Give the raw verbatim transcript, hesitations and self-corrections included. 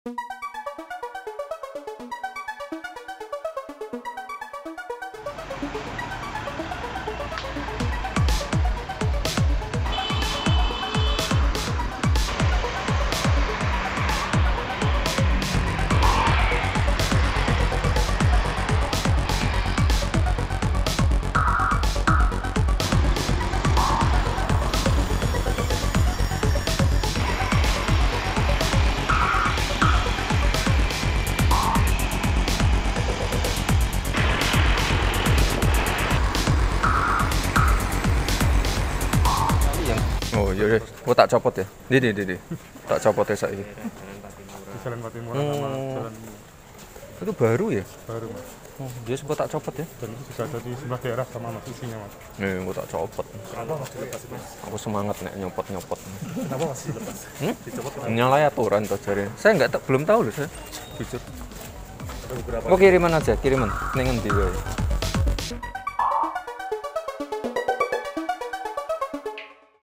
Oh iya, oh tak copot ya. Di di di, di. Tak copot ya saiki. Di Jalan Patimura sama Jalan Itu baru ya? baru mas. Oh, dia sempat tak copot ya. Dan itu bisa jadi sebelah daerah sama mas isinya mas. Nih, gua tak copot. Kenapa masih dilepas mas? Aku semangat nek nyopot-nyopot. Kenapa masih dilepas? Hmm? Dicopot kenapa? Nyalai aturan tuh jare. Saya nggak tak belum tahu loh saya. Jujur. Ada beberapa. Oh kiriman aja, kiriman. Ning endi wae.